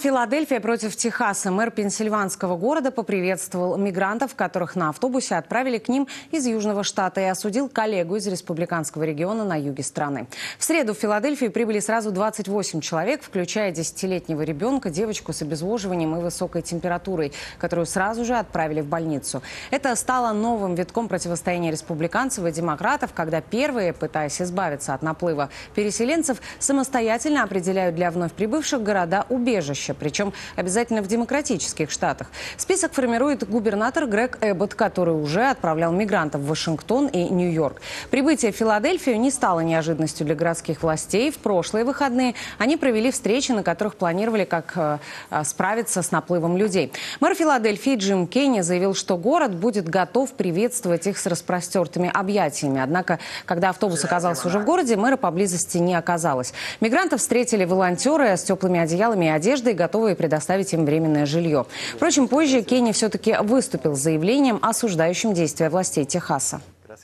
Филадельфия против Техаса. Мэр пенсильванского города поприветствовал мигрантов, которых на автобусе отправили к ним из Южного штата, и осудил коллегу из республиканского региона на юге страны. В среду в Филадельфию прибыли сразу 28 человек, включая 10-летнего ребенка, девочку с обезвоживанием и высокой температурой, которую сразу же отправили в больницу. Это стало новым витком противостояния республиканцев и демократов, когда первые, пытаясь избавиться от наплыва переселенцев, самостоятельно определяют для вновь прибывших города-убежища, причем обязательно в демократических штатах. Список формирует губернатор Грег Эббот, который уже отправлял мигрантов в Вашингтон и Нью-Йорк. Прибытие в Филадельфию не стало неожиданностью для городских властей. В прошлые выходные они провели встречи, на которых планировали, как справиться с наплывом людей. Мэр Филадельфии Джим Кенни заявил, что город будет готов приветствовать их с распростертыми объятиями. Однако, когда автобус оказался уже в городе, мэра поблизости не оказалось. Мигрантов встретили волонтеры с теплыми одеялами и одеждой, готовые предоставить им временное жилье. Впрочем, позже Кенни все-таки выступил с заявлением, осуждающим действия властей Техаса.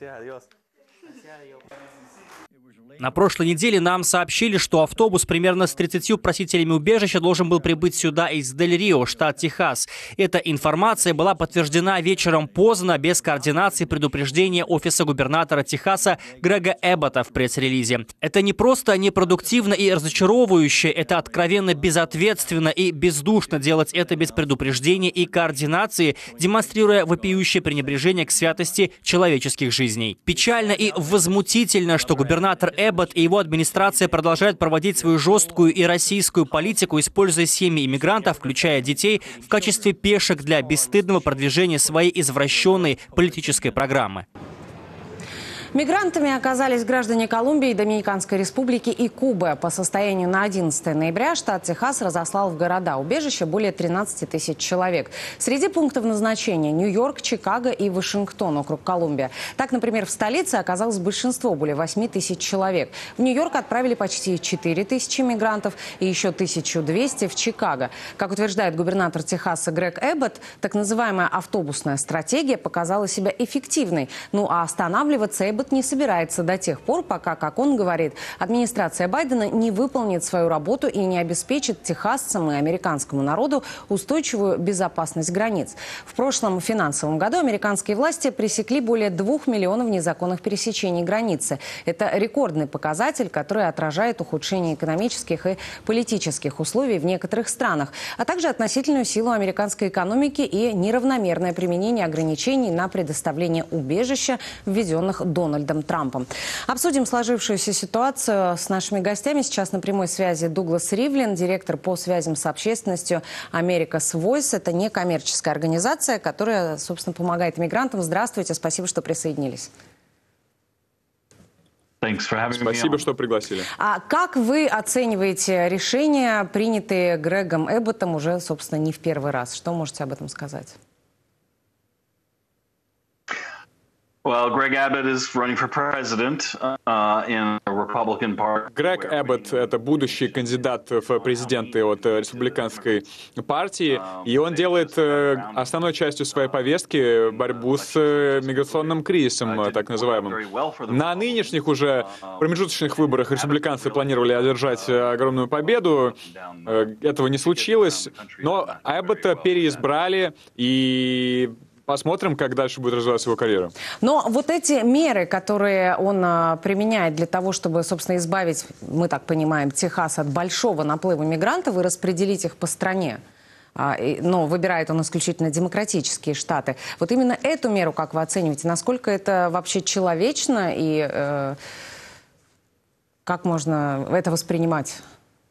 На прошлой неделе нам сообщили, что автобус примерно с 30 просителями убежища должен был прибыть сюда из Дель-Рио, штат Техас. Эта информация была подтверждена вечером поздно, без координации предупреждения офиса губернатора Техаса Грега Эббота в пресс-релизе. Это не просто непродуктивно и разочаровывающе, это откровенно безответственно и бездушно делать это без предупреждения и координации, демонстрируя вопиющее пренебрежение к святости человеческих жизней. Печально и возмутительно, что губернатор Эббот и его администрация продолжают проводить свою жесткую и российскую политику, используя семьи иммигрантов, включая детей, в качестве пешек для бесстыдного продвижения своей извращенной политической программы. Мигрантами оказались граждане Колумбии, Доминиканской республики и Кубы. По состоянию на 11 ноября штат Техас разослал в города-убежища более 13 тысяч человек. Среди пунктов назначения Нью-Йорк, Чикаго и Вашингтон, округ Колумбия. Так, например, в столице оказалось большинство, более 8 тысяч человек. В Нью-Йорк отправили почти 4 тысячи мигрантов и еще 1200 в Чикаго. Как утверждает губернатор Техаса Грег Эббот, так называемая автобусная стратегия показала себя эффективной. Ну а останавливаться Эббот не собирается до тех пор, пока, как он говорит, администрация Байдена не выполнит свою работу и не обеспечит техасцам и американскому народу устойчивую безопасность границ. В прошлом финансовом году американские власти пресекли более 2 миллионов незаконных пересечений границы. Это рекордный показатель, который отражает ухудшение экономических и политических условий в некоторых странах, а также относительную силу американской экономики и неравномерное применение ограничений на предоставление убежища, введенных Дональдом Трампом. Обсудим сложившуюся ситуацию с нашими гостями. Сейчас на прямой связи Дуглас Ривлин, директор по связям с общественностью America's Voice. Это некоммерческая организация, которая, собственно, помогает иммигрантам. Здравствуйте, спасибо, что присоединились. Спасибо, что пригласили. А как вы оцениваете решения, принятые Грегом Эбботом уже, собственно, не в первый раз? Что можете об этом сказать? Грег Эббот – это будущий кандидат в президенты от республиканской партии, и он делает основной частью своей повестки борьбу с миграционным кризисом, так называемым. На нынешних уже промежуточных выборах республиканцы планировали одержать огромную победу. Этого не случилось, но Эббота переизбрали, и посмотрим, как дальше будет развиваться его карьера. Но вот эти меры, которые он применяет для того, чтобы, собственно, избавить, мы так понимаем, Техас от большого наплыва мигрантов и распределить их по стране, но выбирает он исключительно демократические штаты. Вот именно эту меру, как вы оцениваете, насколько это вообще человечно и как можно это воспринимать?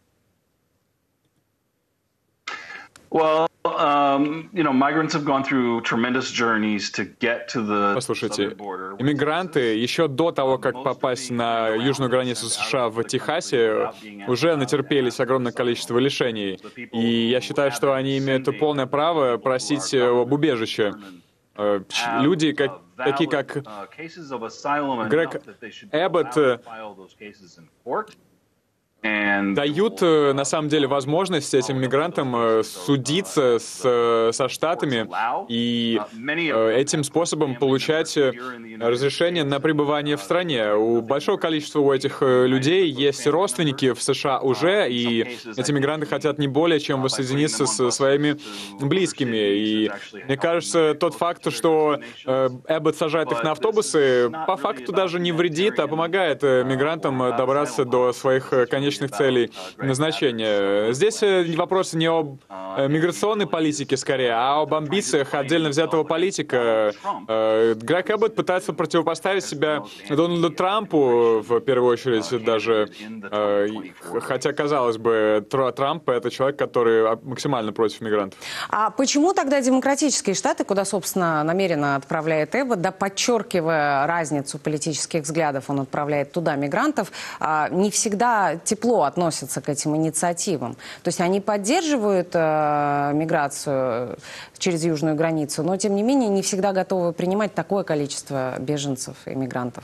Послушайте, иммигранты еще до того, как попасть на южную границу США в Техасе, уже натерпелись огромное количество лишений. И я считаю, что они имеют полное право просить об убежище. Люди, такие как Грег Эббот, дают, на самом деле, возможность этим мигрантам судиться со штатами и этим способом получать разрешение на пребывание в стране. У большого количества у этих людей есть родственники в США уже, и эти мигранты хотят не более чем воссоединиться со своими близкими. И мне кажется, тот факт, что Эббот сажает их на автобусы, по факту даже не вредит, а помогает мигрантам добраться до своих конечных целей назначения. Здесь вопрос не об миграционной политике, скорее, а об амбициях отдельно взятого политика. Грег Эббот пытается противопоставить себя Дональду Трампу, в первую очередь, даже, хотя, казалось бы, Трамп — это человек, который максимально против мигрантов. А почему тогда демократические штаты, куда, собственно, намеренно отправляет Эббот, да, подчеркивая разницу политических взглядов, он отправляет туда мигрантов, не всегда тепло относятся к этим инициативам? То есть они поддерживают миграцию через южную границу, но, тем не менее, не всегда готовы принимать такое количество беженцев и мигрантов.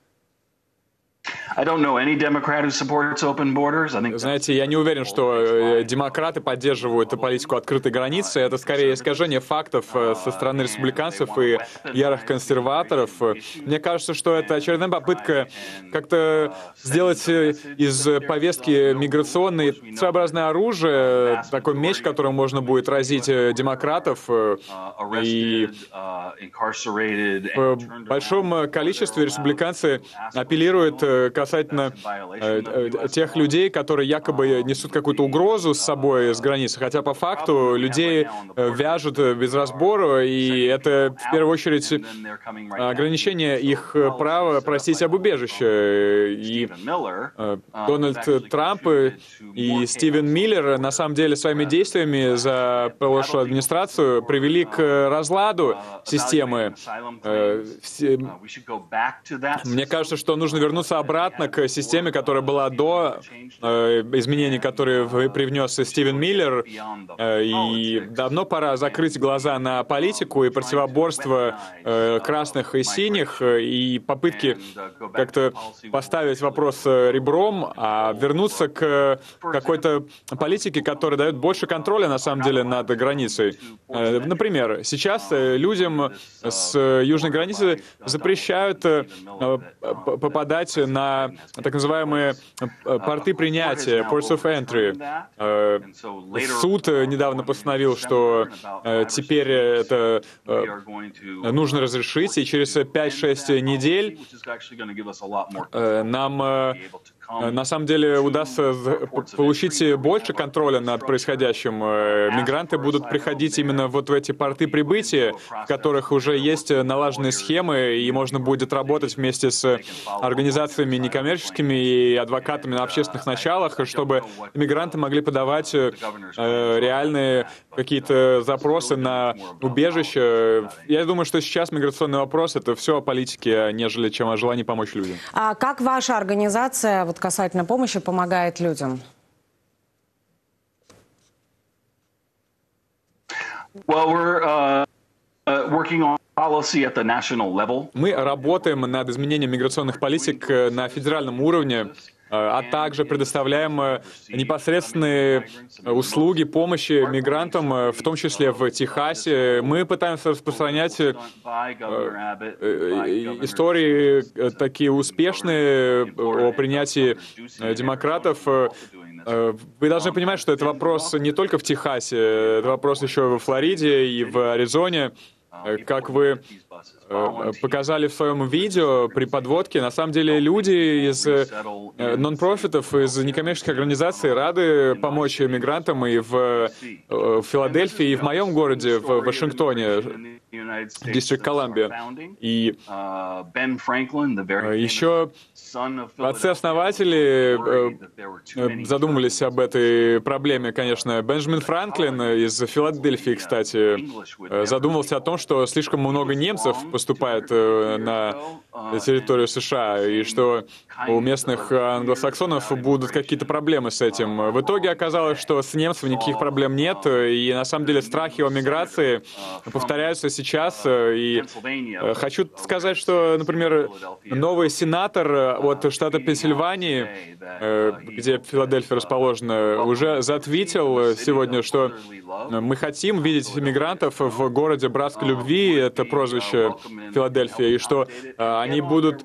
Знаете, я не уверен, что демократы поддерживают политику открытой границы. Это скорее искажение фактов со стороны республиканцев и ярых консерваторов. Мне кажется, что это очередная попытка как-то сделать из повестки миграционной своеобразное оружие, такой меч, которым можно будет разить демократов. И в большом количестве республиканцы апеллируют касательно тех людей, которые якобы несут какую-то угрозу с собой с границы, хотя по факту людей вяжут без разбору, и это в первую очередь ограничение их права просить об убежище. И Дональд Трамп и Стивен Миллер на самом деле своими действиями за прошлую администрацию привели к разладу системы. Мне кажется, что нужно вернуться обратно к системе, которая была до изменений, которые привнес Стивен Миллер. И давно пора закрыть глаза на политику и противоборство красных и синих, и попытки как-то поставить вопрос ребром, а вернуться к какой-то политике, которая дает больше контроля, на самом деле, над границей. Например, сейчас людям с южной границы запрещают попадать на так называемые порты принятия, ports of entry. Суд недавно постановил, что теперь это нужно разрешить, и через 5-6 недель нам на самом деле удастся получить больше контроля над происходящим. Мигранты будут приходить именно вот в эти порты прибытия, в которых уже есть налаженные схемы, и можно будет работать вместе с организациями некоммерческими и адвокатами на общественных началах, чтобы мигранты могли подавать реальные какие-то запросы на убежище. Я думаю, что сейчас миграционный вопрос — это все о политике, нежели чем о желании помочь людям. А как ваша организация касательно помощи помогает людям? Мы работаем над изменением миграционных политик на федеральном уровне, а также предоставляем непосредственные услуги помощи мигрантам, в том числе в Техасе. Мы пытаемся распространять истории такие успешные о принятии демократов. Вы должны понимать, что это вопрос не только в Техасе, это вопрос еще во Флориде и в Аризоне. Как вы показали в своем видео при подводке, на самом деле люди из нон-профитов, из некоммерческих организаций рады помочь мигрантам и в Филадельфии, и в моем городе, в Вашингтоне, Дистрикт Колумбия. И еще отцы-основатели задумывались об этой проблеме, конечно. Бенджамин Франклин из Филадельфии, кстати, задумался о том, что слишком много немцев поступает на территорию США, и что у местных англосаксонов будут какие-то проблемы с этим. В итоге оказалось, что с немцами никаких проблем нет, и на самом деле страхи о миграции повторяются сейчас. И хочу сказать, что, например, новый сенатор от штата Пенсильвании, где Филадельфия расположена, уже затвитил сегодня, что мы хотим видеть иммигрантов в городе братской любви, это прозвище Филадельфия, и что они будут...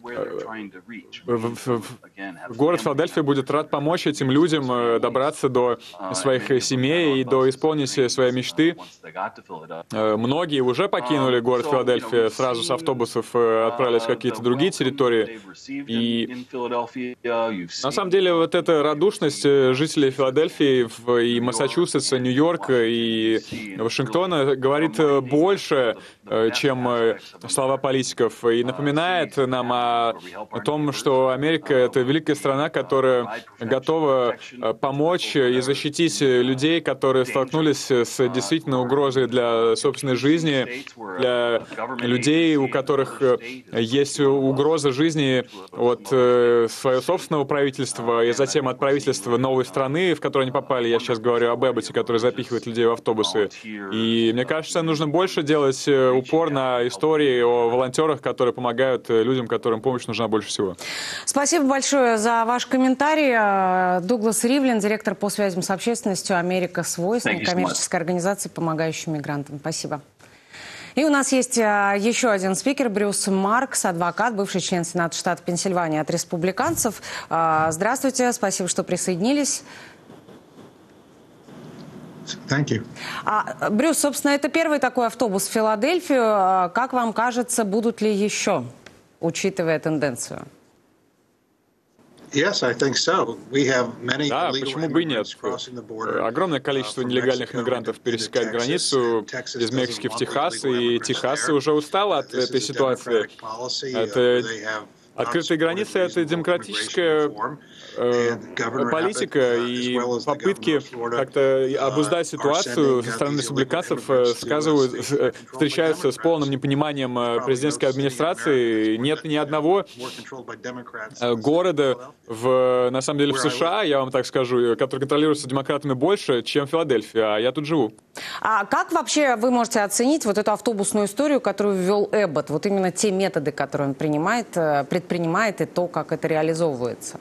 Город Филадельфия будет рад помочь этим людям добраться до своих семей и до исполнения своей мечты. Многие уже покинули город Филадельфия, сразу с автобусов отправились в какие-то другие территории. И на самом деле вот эта радушность жителей Филадельфии и Массачусетса, Нью-Йорка и Вашингтона говорит больше, чем слова политиков, и напоминает нам о том, что Америка — это великая страна, которая готова помочь и защитить людей, которые столкнулись с действительно угрозой для собственной жизни, для людей, у которых есть угроза жизни от своего собственного правительства и затем от правительства новой страны, в которую они попали. Я сейчас говорю об Эбботе, который запихивает людей в автобусы. И мне кажется, нужно больше делать упор на истории о волонтерах, которые помогают людям, которым помощь нужна больше всего. Спасибо большое за ваш комментарий. Дуглас Ривлин, директор по связям с общественностью America's Voice, некоммерческой организации, помогающей мигрантам. Спасибо. И у нас есть еще один спикер, Брюс Маркс, адвокат, бывший член Сената штата Пенсильвания от республиканцев. Здравствуйте, спасибо, что присоединились. Брюс, собственно, это первый такой автобус в Филадельфию. Как вам кажется, будут ли еще, учитывая тенденцию? Да, почему бы и нет? Огромное количество нелегальных мигрантов пересекает границу из Мексики в Техас, и Техас уже устал от этой ситуации. Открытые границы — это демократическая политика, и попытки как-то обуздать ситуацию со стороны республиканцев встречаются с полным непониманием президентской администрации. Нет ни одного города, на самом деле, в США, я вам так скажу, который контролируется демократами больше, чем Филадельфия, а я тут живу. А как вообще вы можете оценить вот эту автобусную историю, которую ввел Эббот? Вот именно те методы, которые он предпринимает, и то, как это реализовывается?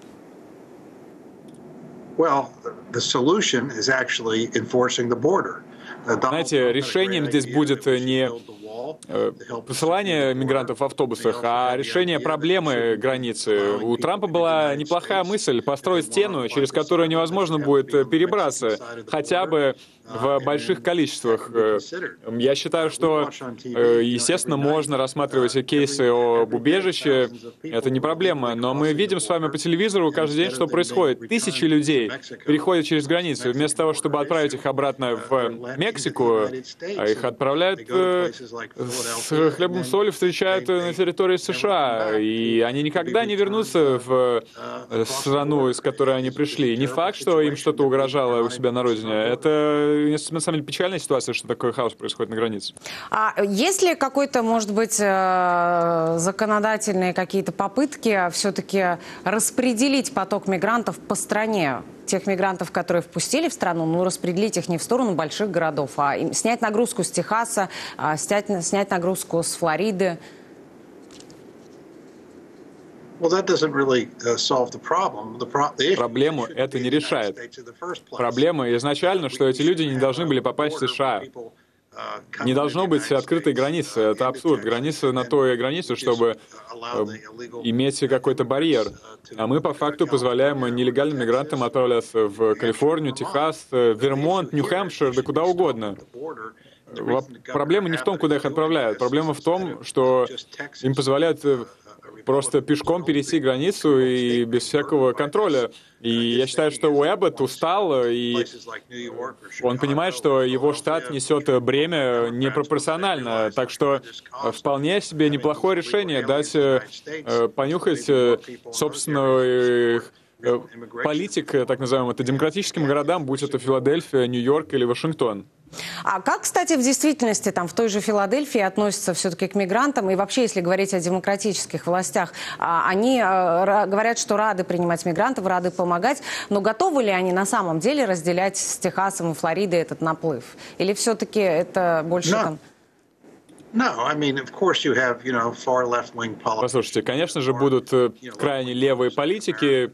Знаете, решением здесь будет не посылание мигрантов в автобусах, а решение проблемы границы. У Трампа была неплохая мысль построить стену, через которую невозможно будет перебраться, хотя бы в больших количествах. Я считаю, что, естественно, можно рассматривать кейсы об убежище, это не проблема, но мы видим с вами по телевизору каждый день, что происходит. Тысячи людей переходят через границу, вместо того, чтобы отправить их обратно в Мексику, их отправляют с хлебом и солью, встречают на территории США, и они никогда не вернутся в страну, из которой они пришли. Не факт, что им что-то угрожало у себя на родине. Это, на самом деле, печальная ситуация, что такой хаос происходит на границе. А есть ли какой-то, может быть, законодательные какие-то попытки все-таки распределить поток мигрантов по стране? Тех мигрантов, которые впустили в страну, распределить их не в сторону больших городов, а снять нагрузку с Техаса, снять нагрузку с Флориды. Проблему это не решает. Проблема изначально, что эти люди не должны были попасть в США. Не должно быть открытой границы. Это абсурд. Граница на то и граница, чтобы иметь какой-то барьер. А мы по факту позволяем нелегальным мигрантам отправляться в Калифорнию, Техас, Вермонт, Нью-Хэмпшир, да куда угодно. Проблема не в том, куда их отправляют. Проблема в том, что им позволяют просто пешком перейти границу и без всякого контроля. И я считаю, что Эббот устал, и он понимает, что его штат несет бремя непропорционально. Так что вполне себе неплохое решение дать понюхать собственную политик, так называемым, это демократическим городам, будь это Филадельфия, Нью-Йорк или Вашингтон. А как, кстати, в действительности там в той же Филадельфии относятся все-таки к мигрантам? И вообще, если говорить о демократических властях, они говорят, что рады принимать мигрантов, рады помогать. Но готовы ли они на самом деле разделять с Техасом и Флоридой этот наплыв? Или все-таки это больше там... Послушайте, конечно же, будут крайне левые политики,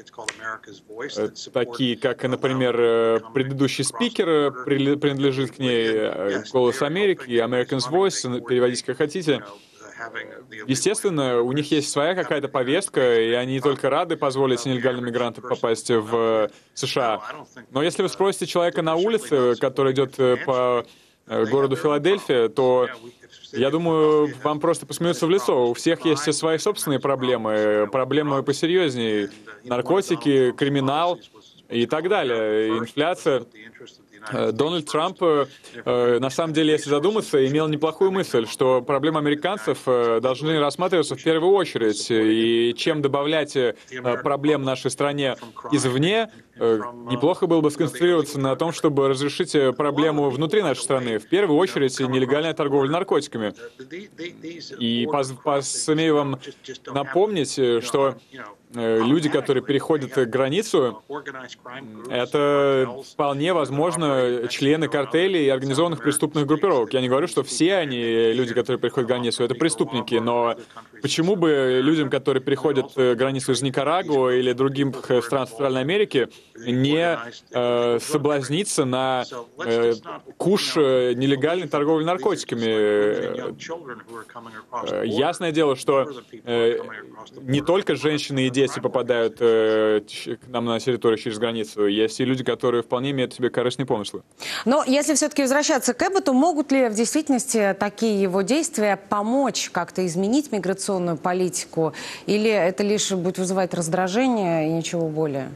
такие как, например, предыдущий спикер принадлежит к ней, «Голос Америки», «Americans Voice», переводите как хотите. Естественно, у них есть своя какая-то повестка, и они только рады позволить нелегальным мигрантам попасть в США. Но если вы спросите человека на улице, который идет по городу Филадельфия, то, я думаю, вам просто посмеются в лицо. У всех есть свои собственные проблемы посерьезнее. Наркотики, криминал и так далее, инфляция. Дональд Трамп, на самом деле, если задуматься, имел неплохую мысль, что проблемы американцев должны рассматриваться в первую очередь. И чем добавлять проблем нашей стране извне, неплохо было бы сконцентрироваться на том, чтобы разрешить проблему внутри нашей страны. В первую очередь, нелегальная торговля наркотиками. И смею вам напомнить, что люди, которые переходят границу, это вполне возможно члены картелей и организованных преступных группировок. Я не говорю, что все они, люди, которые переходят границу, это преступники, но почему бы людям, которые переходят границу из Никарагуа или других стран Центральной Америки, не соблазниться на куш нелегальной торговли наркотиками? Ясное дело, что не только женщины и дети попадают к нам на территорию через границу. Есть и люди, которые вполне имеют в себе корыстные помыслы. Но если все-таки возвращаться к Эбботу, могут ли в действительности такие его действия помочь как-то изменить миграционную политику? Или это лишь будет вызывать раздражение и ничего более?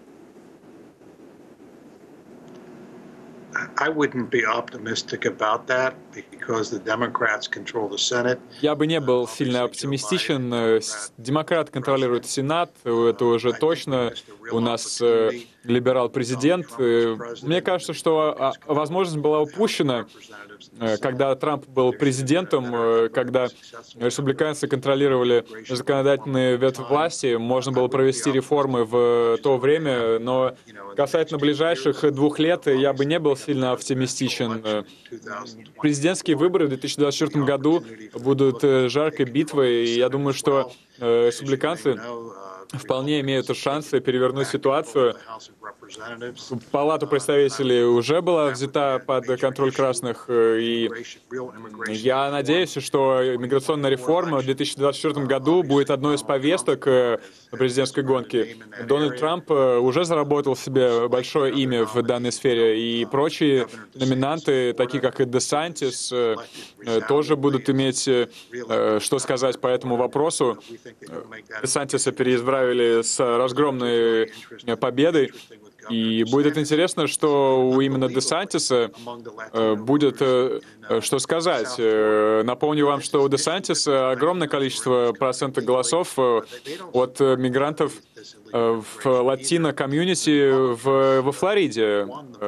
Я бы не был сильно оптимистичен. Демократы контролируют Сенат, это уже точно. У нас либерал-президент. Мне кажется, что возможность была упущена, когда Трамп был президентом, когда республиканцы контролировали законодательные ветви власти, можно было провести реформы в то время, но касательно ближайших 2 лет я бы не был сильно оптимистичен. Президентские выборы в 2024 году будут жаркой битвой, и я думаю, что республиканцы вполне имеют шансы перевернуть ситуацию. Палата представителей уже была взята под контроль красных, и я надеюсь, что миграционная реформа в 2024 году будет одной из повесток президентской гонки. Дональд Трамп уже заработал себе большое имя в данной сфере, и прочие номинанты, такие как и Десантис, тоже будут иметь что сказать по этому вопросу. Десантиса переизбрали с разгромной победой. И будет интересно, что у именно Десантиса будет что сказать. Напомню вам, что у Десантиса огромное количество процентов голосов от мигрантов в латино-комьюнити во Флориде.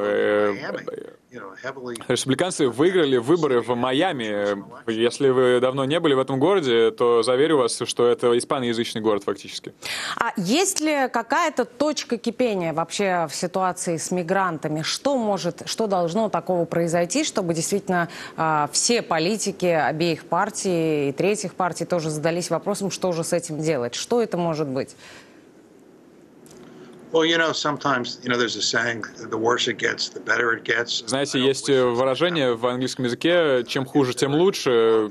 Республиканцы выиграли выборы в Майами. Если вы давно не были в этом городе, то заверю вас, что это испаноязычный город фактически. А есть ли какая-то точка кипения вообще в ситуации с мигрантами? Что должно такого произойти, чтобы действительно все политики обеих партий и третьих партий тоже задались вопросом, что же с этим делать? Что это может быть? Знаете, есть выражение в английском языке: чем хуже, тем лучше.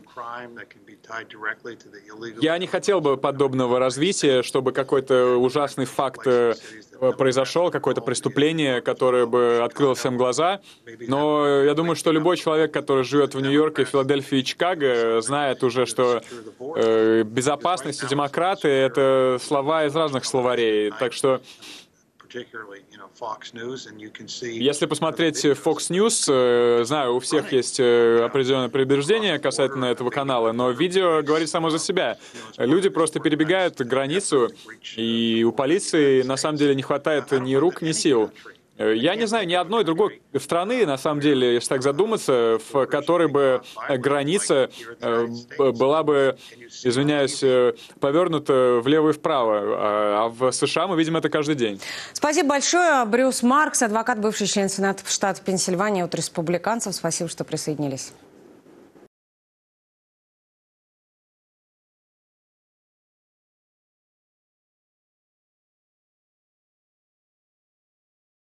Я не хотел бы подобного развития, чтобы какой-то ужасный факт произошел, какое-то преступление, которое бы открыло всем глаза. Но я думаю, что любой человек, который живет в Нью-Йорке, Филадельфии и Чикаго, знает уже, что безопасность и демократы — это слова из разных словарей. Так что если посмотреть Fox News, знаю, у всех есть определенное предубеждение касательно этого канала, но видео говорит само за себя. Люди просто перебегают границу, и у полиции на самом деле не хватает ни рук, ни сил. Я не знаю ни одной другой страны, на самом деле, если так задуматься, в которой бы граница была бы, извиняюсь, повернута влево и вправо. А в США мы видим это каждый день. Спасибо большое. Брюс Маркс, адвокат, бывший член Сената штата Пенсильвания от республиканцев. Спасибо, что присоединились.